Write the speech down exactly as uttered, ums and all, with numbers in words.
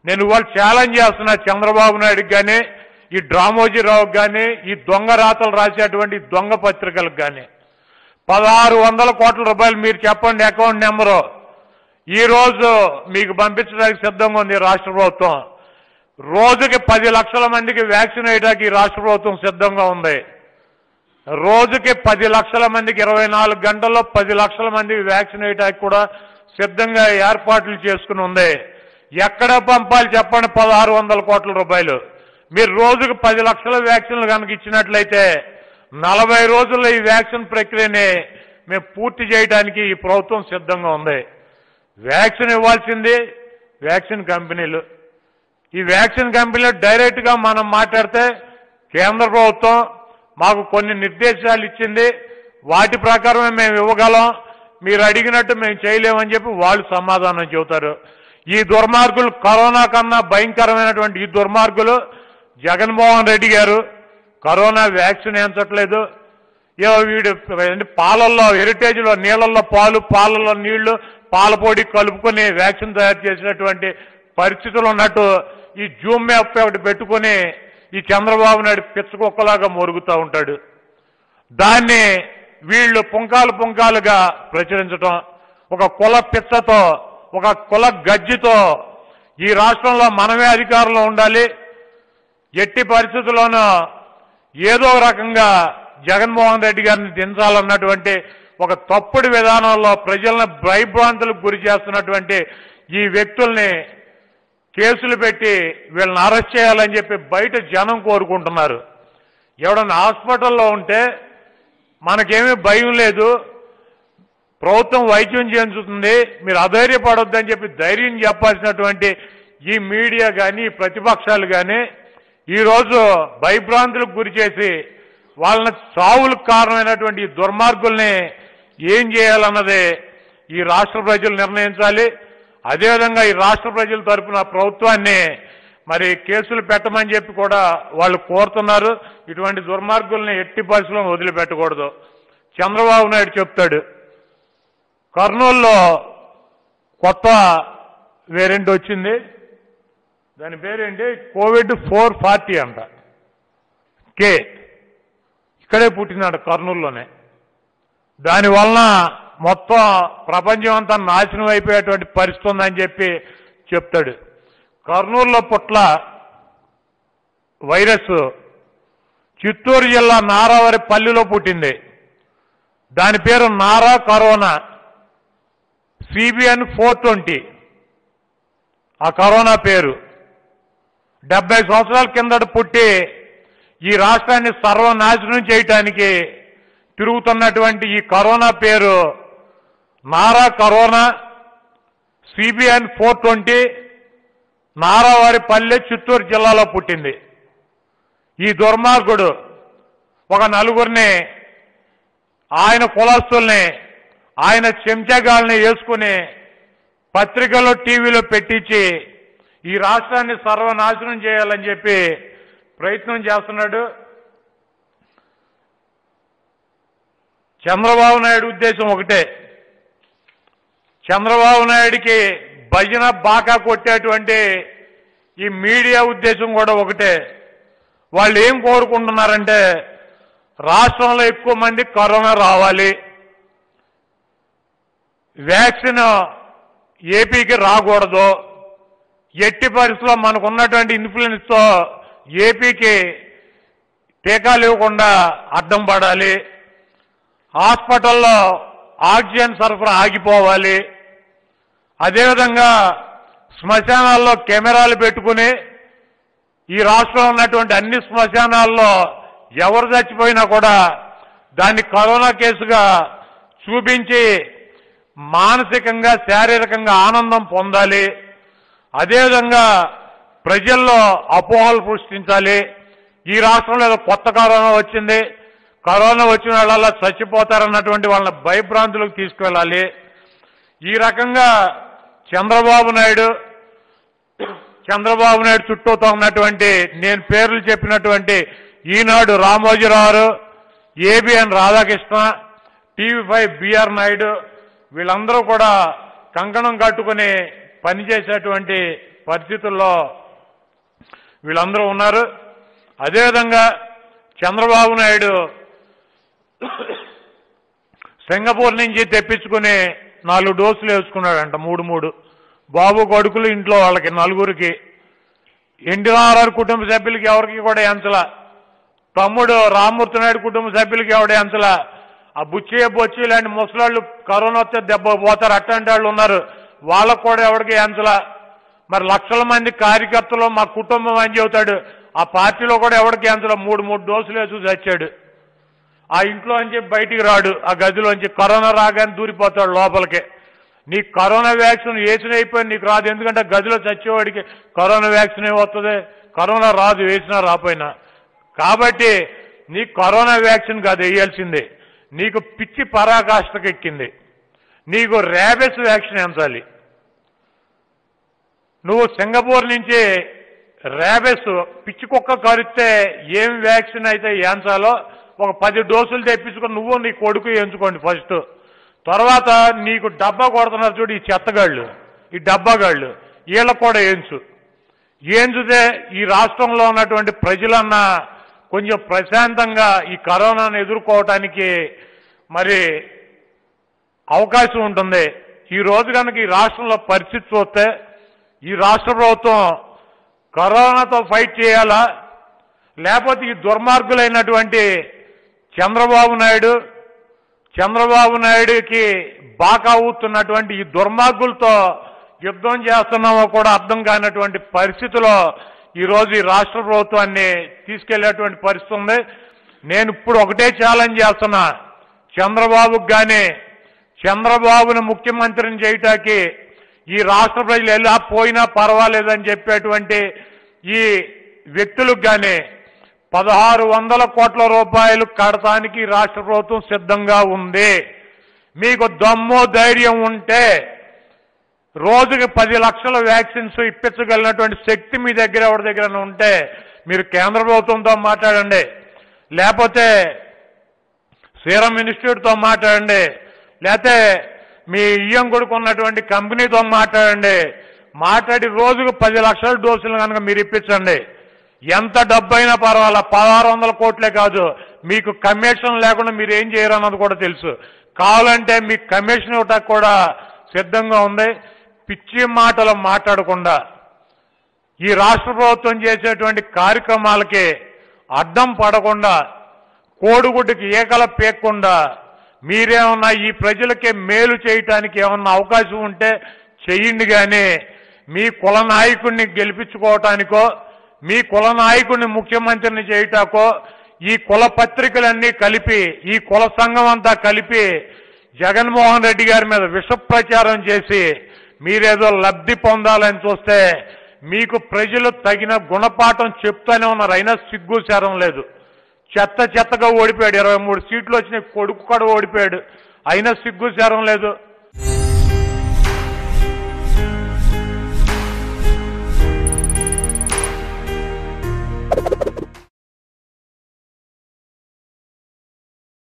నేను వాళ్ళు ఛాలెంజ్ చేస్తున్నా చంద్రబాబు నాయుడుకి కానీ ఈ డ్రామోజీరావుకి కానీ ఈ దొంగ రాతలు రాసేటువంటి దొంగ పత్రికలకు కానీ పదహారు వందల కోట్ల రూపాయలు మీరు చెప్పండి అకౌంట్ నెంబరు ఈరోజు మీకు పంపించడానికి సిద్ధంగా ఉంది రాష్ట్ర ప్రభుత్వం. రోజుకి పది లక్షల మందికి వ్యాక్సిన్ వేయడానికి రాష్ట్ర ప్రభుత్వం సిద్ధంగా ఉంది. రోజుకి పది లక్షల మందికి ఇరవై నాలుగు గంటల్లో పది లక్షల మందికి వ్యాక్సిన్ వేయడానికి కూడా సిద్ధంగా ఏర్పాట్లు చేసుకుని ఉంది. ఎక్కడ పంపాలి చెప్పండి పదహారు వందల కోట్ల రూపాయలు. మీరు రోజుకు పది లక్షల వ్యాక్సిన్లు కనుక ఇచ్చినట్లయితే నలభై రోజుల్లో ఈ వ్యాక్సిన్ ప్రక్రియని మేము పూర్తి చేయడానికి ఈ ప్రభుత్వం సిద్ధంగా ఉంది. వ్యాక్సిన్ ఇవ్వాల్సింది వ్యాక్సిన్ కంపెనీలు. ఈ వ్యాక్సిన్ కంపెనీలు డైరెక్ట్గా మనం మాట్లాడితే కేంద్ర ప్రభుత్వం మాకు కొన్ని నిర్దేశాలు ఇచ్చింది, వాటి ప్రకారమే మేము ఇవ్వగలం, మీరు అడిగినట్టు మేము చేయలేమని చెప్పి వాళ్ళు సమాధానం చెబుతారు. ఈ దుర్మార్గులు కరోనా కన్నా భయంకరమైనటువంటి ఈ దుర్మార్గులు జగన్మోహన్ రెడ్డి గారు కరోనా వ్యాక్సిన్ వేయించట్లేదు. ఏవో వీడు పాలల్లో హెరిటేజ్లో నీళ్లలో పాలు పాలలో నీళ్లు పాల పొడి కలుపుకొని వ్యాక్సిన్ తయారు చేసినటువంటి పరిస్థితులు ఉన్నట్టు ఈ జూమ్ యాప్ ఒకటి పెట్టుకుని ఈ చంద్రబాబు నాయుడు పిచ్చకుక్కలాగా మొరుగుతూ ఉంటాడు. దాన్ని వీళ్ళు పుంకాలు పుంకాలుగా ప్రచురించడం, ఒక కుల పిచ్చతో ఒక కుల గజ్జితో ఈ రాష్ట్రంలో మనమే అధికారంలో ఉండాలి, ఎట్టి పరిస్థితుల్లోనూ ఏదో రకంగా జగన్మోహన్ రెడ్డి గారిని దించాలన్నటువంటి ఒక తప్పుడు విధానంలో ప్రజలను భయభ్రాంతులకు గురి చేస్తున్నటువంటి ఈ వ్యక్తుల్ని కేసులు పెట్టి వీళ్ళని అరెస్ట్ చేయాలని చెప్పి బయట జనం కోరుకుంటున్నారు. ఎవడన్నా హాస్పిటల్లో ఉంటే మనకేమీ భయం లేదు, ప్రభుత్వం వైద్యం చేయించుతుంది, మీరు అధైర్యపడొద్దని చెప్పి ధైర్యం చెప్పాల్సినటువంటి ఈ మీడియా కానీ ప్రతిపక్షాలు కానీ ఈరోజు భయభ్రాంతులకు గురి చేసి వాళ్ళని చావులకు కారణమైనటువంటి ఈ దుర్మార్గుల్ని ఏం చేయాలన్నదే ఈ రాష్ట్ర ప్రజలు నిర్ణయించాలి. అదేవిధంగా ఈ రాష్ట్ర ప్రజల తరఫున ప్రభుత్వాన్ని మరి కేసులు పెట్టమని చెప్పి కూడా వాళ్ళు కోరుతున్నారు. ఇటువంటి దుర్మార్గుల్ని ఎట్టి పరిస్థితుల్లో వదిలిపెట్టకూడదు. చంద్రబాబు నాయుడు చెప్తాడు కర్నూలులో కొత్త వేరియంట్ వచ్చింది, దాని పేరేంటి కోవిడ్ ఫోర్ ఫార్టీ అంట, కే ఇక్కడే పుట్టినాడు కర్నూలులోనే. దానివలన మొత్తం ప్రపంచం అంతా నాశనం అయిపోయేటువంటి పరిస్థితి ఉందని చెప్పి చెప్తాడు. కర్నూలులో పుట్ల వైరస్ చిత్తూరు జిల్లా నారావారి పల్లిలో పుట్టింది. దాని పేరు Nara corona CBN four twenty ఆ కరోనా పేరు. డెబ్బై సంవత్సరాల కిందట పుట్టి ఈ రాష్ట్రాన్ని సర్వనాశనం చేయటానికి తిరుగుతున్నటువంటి ఈ కరోనా పేరు Nara corona CBN four twenty Naravaripalle Chittoor జిల్లాలో పుట్టింది. ఈ దుర్మార్గుడు ఒక నలుగురిని ఆయన కులస్తుల్ని ఆయన చెంచాగాల్ని వేసుకుని పత్రికల్లో టీవీలో పెట్టించి ఈ రాష్ట్రాన్ని సర్వనాశనం చేయాలని చెప్పి ప్రయత్నం చేస్తున్నాడు. చంద్రబాబు నాయుడు ఉద్దేశం ఒకటే, చంద్రబాబు నాయుడికి భజన బాకా కొట్టేటువంటి ఈ మీడియా ఉద్దేశం కూడా ఒకటే. వాళ్ళు ఏం కోరుకుంటున్నారంటే రాష్ట్రంలో ఎక్కువ మంది కరోనా రావాలి, వ్యాక్సిన్ ఏపీకి రాకూడదు, ఎట్టి పరిస్థితుల్లో మనకు ఉన్నటువంటి ఇన్ఫ్లుయెన్స్తో ఏపీకి టీకాలు ఇవ్వకుండా అడ్డం పడాలి, హాస్పిటల్లో ఆక్సిజన్ సరఫరా ఆగిపోవాలి, అదేవిధంగా శ్మశానాల్లో కెమెరాలు పెట్టుకుని ఈ రాష్ట్రంలో ఉన్నటువంటి అన్ని శ్మశానాల్లో ఎవరు చచ్చిపోయినా కూడా దాన్ని కరోనా కేసుగా చూపించి మానసికంగా శారీరకంగా ఆనందం పొందాలి, అదేవిధంగా ప్రజల్లో అపోహలు సృష్టించాలి. ఈ రాష్ట్రంలో ఏదో కొత్త కరోనా వచ్చింది, కరోనా వచ్చిన వాళ్ళ చచ్చిపోతారన్నటువంటి వాళ్ళని భయభ్రాంతులకు తీసుకువెళ్ళాలి. ఈ రకంగా చంద్రబాబు నాయుడు చంద్రబాబు నాయుడు చుట్టూతో ఉన్నటువంటి నేను పేర్లు చెప్పినటువంటి Eenadu Ramojirao, ABN Radhakrishna, TV five BR Naidu వీళ్ళందరూ కూడా కంకణం కట్టుకుని పనిచేసేటువంటి పరిస్థితుల్లో వీళ్ళందరూ ఉన్నారు. అదేవిధంగా చంద్రబాబు నాయుడు సింగపూర్ నుంచి తెప్పించుకుని నాలుగు డోసులు వేసుకున్నాడంట, మూడు మూడు బాబు కొడుకులు ఇంట్లో వాళ్ళకి నలుగురికి. ఎన్టీఆర్ కుటుంబ సభ్యులకి ఎవరికి కూడా ఎంచల, తమ్ముడు రామ్మూర్తి నాయుడు కుటుంబ సభ్యులకి ఎవడ ఎంచల. ఆ బుచ్చే బొచ్చి ఇలాంటి ముసలాళ్ళు కరోనా వస్తే దెబ్బ పోతారు, అట్లాంటి వాళ్ళు ఉన్నారు, వాళ్ళకు కూడా ఎవరికి ఎంచల. మరి లక్షల మంది కార్యకర్తలు మా కుటుంబం అని చెబుతాడు, ఆ పార్టీలో కూడా ఎవరికి ఎంచల, మూడు మూడు డోసులు వేసి చచ్చాడు. ఆ ఇంట్లో నుంచి బయటికి రాడు, ఆ గదిలోంచి కరోనా రాగానే దూరిపోతాడు లోపలికి. నీకు కరోనా వ్యాక్సిన్ వేసిన అయిపోయి నీకు రాదు, ఎందుకంటే గదిలో చచ్చేవాడికి కరోనా వ్యాక్సిన్ ఏమవుతుంది, కరోనా రాదు వేసినా రాపోయినా. కాబట్టి నీకు కరోనా వ్యాక్సిన్ కాదు వేయాల్సిందే, నీకు పిచ్చి పరాకాష్ఠకు ఎక్కింది, నీకు ర్యాబిస్ వ్యాక్సిన్ ఎంచాలి. నువ్వు సింగపూర్ నుంచి ర్యాబిస్ పిచ్చి కుక్క కరిస్తే ఏం వ్యాక్సిన్ అయితే ఎంచాలో ఒక పది డోసులు తెప్పించుకొని నువ్వు నీ కొడుకు ఎంచుకోండి ఫస్ట్. తర్వాత నీకు డబ్బా కొడుతున్నారు చూడు ఈ చెత్తగాళ్ళు, ఈ డబ్బాగాళ్ళు, వీళ్ళకు కూడా ఏంచు. ఏంచుతే ఈ రాష్ట్రంలో ఉన్నటువంటి ప్రజలన్నా కొంచెం ప్రశాంతంగా ఈ కరోనాను ఎదుర్కోవటానికి మరి అవకాశం ఉంటుంది. ఈ రోజు కనుక ఈ రాష్ట్రంలో పరిస్థితి చూస్తే ఈ రాష్ట్ర ప్రభుత్వం కరోనాతో ఫైట్ చేయాలా, లేకపోతే ఈ దుర్మార్గులైనటువంటి చంద్రబాబు నాయుడు చంద్రబాబు నాయుడికి బాకా ఊతున్నటువంటి ఈ దుర్మార్గులతో యుద్ధం చేస్తున్నామో కూడా అర్థం కానటువంటి పరిస్థితిలో ఈరోజు ఈ రాష్ట్ర ప్రభుత్వాన్ని తీసుకెళ్లేటువంటి పరిస్థితి ఉంది. నేను ఇప్పుడు ఒకటే ఛాలెంజ్ చేస్తున్నా, చంద్రబాబుకి కానీ చంద్రబాబును ముఖ్యమంత్రిని చేయటానికి ఈ రాష్ట్ర ప్రజలు ఎలా పోయినా పర్వాలేదని చెప్పేటువంటి ఈ వ్యక్తులకు కానీ పదహారు వందల కోట్ల రూపాయలు కడటానికి రాష్ట్ర ప్రభుత్వం సిద్ధంగా ఉంది. మీకు దమ్ము ధైర్యం ఉంటే రోజుకి పది లక్షల వ్యాక్సిన్స్ ఇప్పించగలిగినటువంటి శక్తి మీ దగ్గర ఎవరి దగ్గర ఉంటే మీరు కేంద్ర ప్రభుత్వంతో మాట్లాడండి, లేకపోతే సీరం ఇన్స్టిట్యూట్తో మాట్లాడండి, లేకపోతే మీ ఇయ్యం కొడుకు ఉన్నటువంటి కంపెనీతో మాట్లాడండి. మాట్లాడి రోజుకు పది లక్షల డోసులు కనుక మీరు ఇప్పించండి, ఎంత డబ్బైనా పర్వాలా, పదహారు వందల కోట్లే కాదు, మీకు కమిషన్ లేకుండా మీరు ఏం చేయరు అన్నది కూడా తెలుసు. కావాలంటే మీకు కమిషన్ ఇవ్వటానికి కూడా సిద్ధంగా ఉంది. పిచ్చి మాటలు మాట్లాడకుండా ఈ రాష్ట్ర ప్రభుత్వం చేసేటువంటి కార్యక్రమాలకి అడ్డం పడకుండా, కోడిగుడ్డుకి ఏకల పేక్కుండా మీరేమన్నా ఈ ప్రజలకే మేలు చేయటానికి ఏమన్నా అవకాశం ఉంటే చెయ్యండి. కానీ మీ కుల నాయకుడిని గెలిపించుకోవటానికో మీ కుల నాయకుడిని ముఖ్యమంత్రిని చేయటాకో ఈ కుల పత్రికలన్నీ కలిపి ఈ కుల సంఘం అంతా కలిపి జగన్మోహన్ రెడ్డి గారి మీద విష ప్రచారం చేసి మీరేదో లబ్ధి పొందాలని చూస్తే మీకు ప్రజలు తగిన గుణపాఠం చెప్తానే ఉన్నారు, అయినా సిగ్గు శరం లేదు. చెత్త చెత్తగా ఓడిపోయాడు, ఇరవై మూడు సీట్లు వచ్చినాయి, కొడుకు కూడా ఓడిపోయాడు, అయినా సిగ్గు శరం లేదు.